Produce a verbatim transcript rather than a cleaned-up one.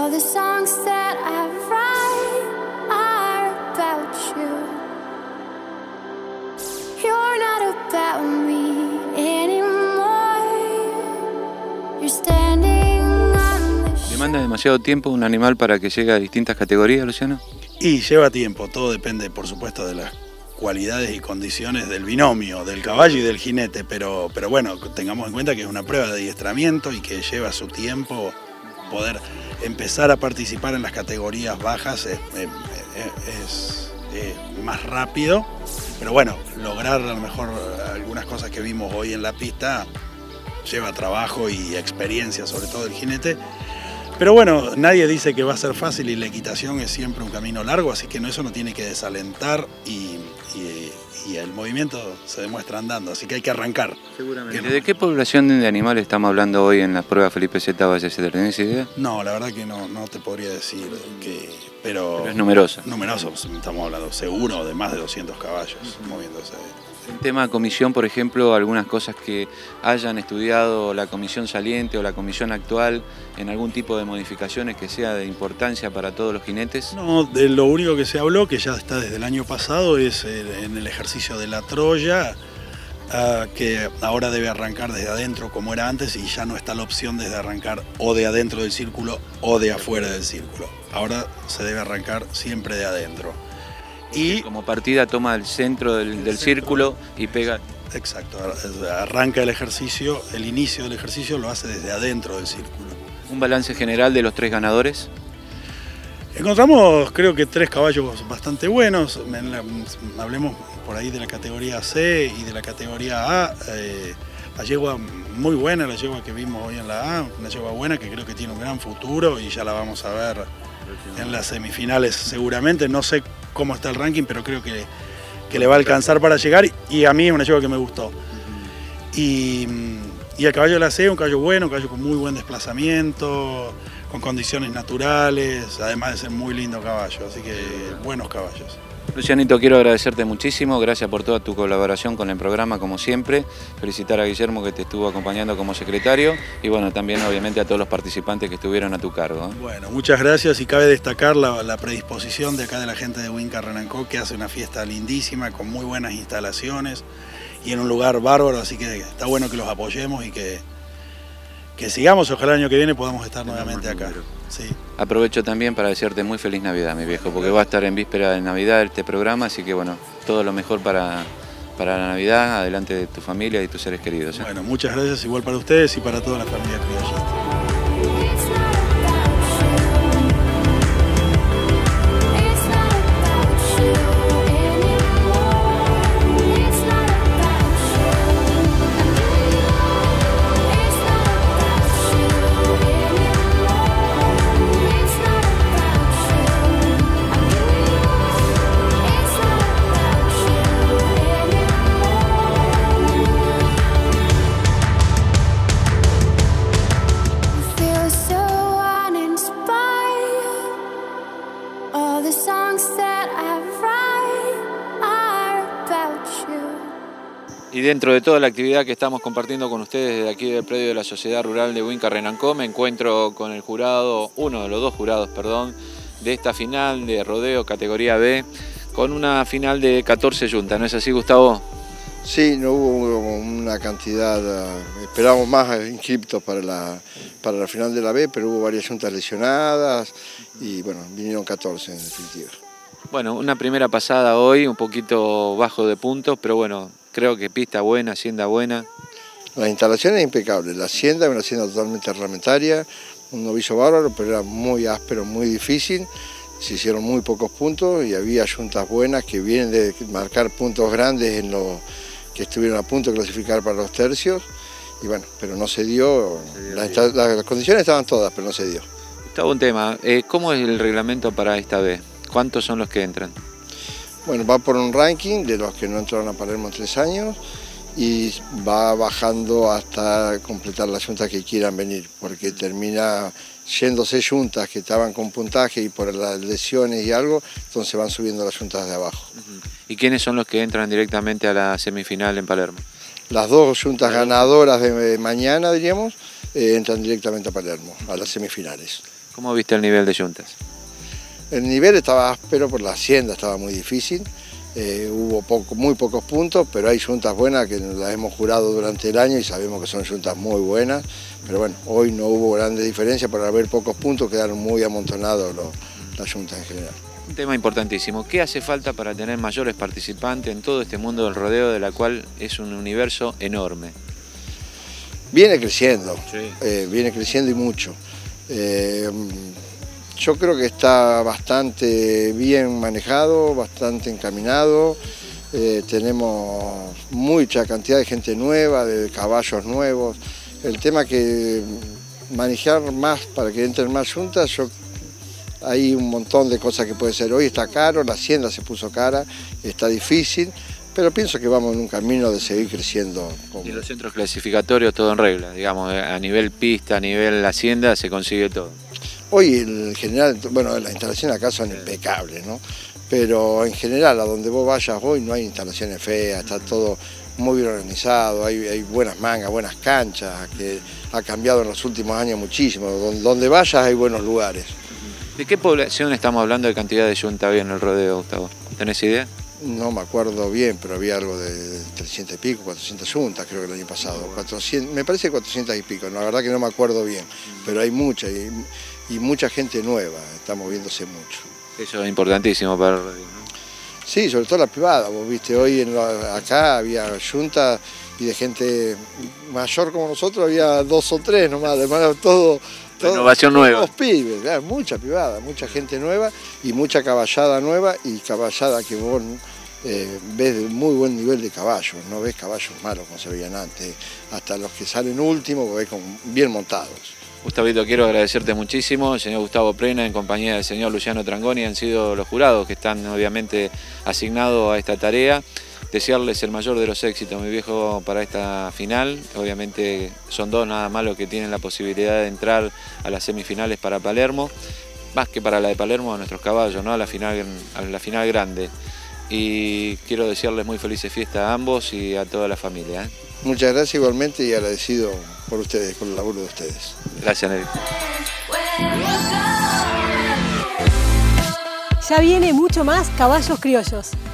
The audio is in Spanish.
All the songs that I write are about you. You're not about me anymore. You're standing on the shore. ¿Demanda demasiado tiempo un animal para que llegue a distintas categorías, Luciano? Y lleva tiempo, todo depende por supuesto de las cualidades y condiciones del binomio, del caballo y del jinete, pero, pero bueno, tengamos en cuenta que es una prueba de adiestramiento y que lleva su tiempo poder empezar a participar en las categorías bajas es, es, es, es más rápido, pero bueno, lograr a lo mejor algunas cosas que vimos hoy en la pista lleva trabajo y experiencia, sobre todo el jinete. Pero bueno, nadie dice que va a ser fácil y la equitación es siempre un camino largo, así que eso no tiene que desalentar y, y, y el movimiento se demuestra andando, así que hay que arrancar. Seguramente. ¿De qué población de animales estamos hablando hoy en la prueba Felipe Z Ballester? ¿Tenés idea? No, la verdad que no, no te podría decir, que, pero, pero es numerosa. Numeroso, estamos hablando seguro de más de doscientos caballos moviéndose. En tema de comisión, por ejemplo, algunas cosas que hayan estudiado la comisión saliente o la comisión actual en algún tipo de modificaciones que sea de importancia para todos los jinetes. No, de lo único que se habló, que ya está desde el año pasado, es en el ejercicio de la Troya, uh, que ahora debe arrancar desde adentro como era antes y ya no está la opción desde arrancar o de adentro del círculo o de afuera del círculo. Ahora se debe arrancar siempre de adentro. Y como partida toma el centro del, del círculo y pega. Exacto, arranca el ejercicio, el inicio del ejercicio lo hace desde adentro del círculo. ¿Un balance general de los tres ganadores? Encontramos creo que tres caballos bastante buenos, hablemos por ahí de la categoría C y de la categoría A. Eh, la yegua muy buena, la yegua que vimos hoy en la A, una yegua buena que creo que tiene un gran futuro y ya la vamos a ver en las semifinales seguramente. No sé cómo está el ranking, pero creo que, que le va a alcanzar para llegar y a mí es una yegua que me gustó. Y, y el caballo de la C, un caballo bueno, un caballo con muy buen desplazamiento, con condiciones naturales, además de ser muy lindo caballo, así que buenos caballos. Lucianito, quiero agradecerte muchísimo, gracias por toda tu colaboración con el programa como siempre, felicitar a Guillermo que te estuvo acompañando como secretario y bueno, también obviamente a todos los participantes que estuvieron a tu cargo. ¿eh? Bueno, muchas gracias y cabe destacar la, la predisposición de acá de la gente de Winca Renancó, que hace una fiesta lindísima con muy buenas instalaciones y en un lugar bárbaro, así que está bueno que los apoyemos y que, que sigamos, ojalá el año que viene podamos estar nuevamente acá. Sí. Aprovecho también para desearte muy feliz Navidad, mi viejo, porque va a estar en víspera de Navidad este programa, así que bueno, todo lo mejor para, para la Navidad, adelante de tu familia y tus seres queridos. ¿eh? Bueno, muchas gracias igual para ustedes y para toda la familia criollita. Y dentro de toda la actividad que estamos compartiendo con ustedes desde aquí del predio de la Sociedad Rural de Winca Renancó, me encuentro con el jurado, uno de los dos jurados, perdón, de esta final de rodeo categoría B, con una final de catorce yuntas, ¿no es así, Gustavo? Sí, no hubo una cantidad, esperábamos más inscriptos para la, para la final de la B, pero hubo varias yuntas lesionadas y bueno, vinieron catorce en definitiva. Bueno, una primera pasada hoy, un poquito bajo de puntos, pero bueno, creo que pista buena, hacienda buena. Las instalaciones impecables, la hacienda es una hacienda totalmente reglamentaria, un novillo bárbaro, pero era muy áspero, muy difícil. Se hicieron muy pocos puntos y había yuntas buenas que vienen de marcar puntos grandes en los que estuvieron a punto de clasificar para los tercios. Y bueno, pero no se dio, se dio las, las, las condiciones estaban todas, pero no se dio. Gustavo, un tema, eh, ¿cómo es el reglamento para esta vez? ¿Cuántos son los que entran? Bueno, va por un ranking de los que no entraron a Palermo en tres años y va bajando hasta completar las yuntas que quieran venir, porque termina yéndose yuntas que estaban con puntaje y por las lesiones y algo, entonces van subiendo las yuntas de abajo. ¿Y quiénes son los que entran directamente a la semifinal en Palermo? Las dos yuntas ganadoras de mañana, diríamos, eh, entran directamente a Palermo, a las semifinales. ¿Cómo viste el nivel de yuntas? El nivel estaba áspero por la hacienda, estaba muy difícil. Eh, hubo poco, muy pocos puntos, pero hay yuntas buenas que las hemos jurado durante el año y sabemos que son yuntas muy buenas. Pero bueno, hoy no hubo grandes diferencias, por haber pocos puntos quedaron muy amontonados los, las yuntas en general. Un tema importantísimo, ¿qué hace falta para tener mayores participantes en todo este mundo del rodeo, de la cual es un universo enorme? Viene creciendo, Sí. eh, viene creciendo y mucho. Eh, Yo creo que está bastante bien manejado, bastante encaminado. Eh, tenemos mucha cantidad de gente nueva, de caballos nuevos. El tema que manejar más para que entren más juntas, yo, hay un montón de cosas que puede ser. Hoy está caro, la hacienda se puso cara, está difícil, pero pienso que vamos en un camino de seguir creciendo. Como... Y los centros clasificatorios todo en regla, digamos, a nivel pista, a nivel hacienda, se consigue todo. Hoy en general, bueno, las instalaciones acá son impecables, ¿no? Pero en general, a donde vos vayas hoy no hay instalaciones feas, está todo muy bien organizado, hay, hay buenas mangas, buenas canchas, que ha cambiado en los últimos años muchísimo. Donde, donde vayas hay buenos lugares. ¿De qué población estamos hablando de cantidad de yunta había en el rodeo, Gustavo? ¿Tenés idea? No me acuerdo bien, pero había algo de trescientas y pico, cuatrocientas yuntas creo que el año pasado. cuatrocientas, me parece cuatrocientas y pico, la verdad que no me acuerdo bien, pero hay mucha y, y mucha gente nueva, está moviéndose mucho. Eso es importantísimo para el rodeo, ¿no? Sí, sobre todo la privada, vos viste, hoy en lo, acá había yuntas y de gente mayor como nosotros había dos o tres nomás, además todo... Todo, Innovación nueva. Todos pibes, claro, mucha privada, mucha gente nueva y mucha caballada nueva y caballada que vos eh, ves de muy buen nivel de caballos, no ves caballos malos como se veían antes, hasta los que salen últimos, ves con, bien montados. Gustavito, quiero agradecerte muchísimo, el señor Gustavo Prena en compañía del señor Luciano Trangoni han sido los jurados que están obviamente asignados a esta tarea. Desearles el mayor de los éxitos, mi viejo, para esta final. Obviamente son dos nada más los que tienen la posibilidad de entrar a las semifinales para Palermo, más que para la de Palermo a nuestros caballos, ¿no? a, la final, a la final grande. Y quiero desearles muy felices fiestas a ambos y a toda la familia, ¿eh? Muchas gracias igualmente y agradecido por ustedes, por el laburo de ustedes. Gracias, Nelly. Ya viene mucho más Caballos Criollos.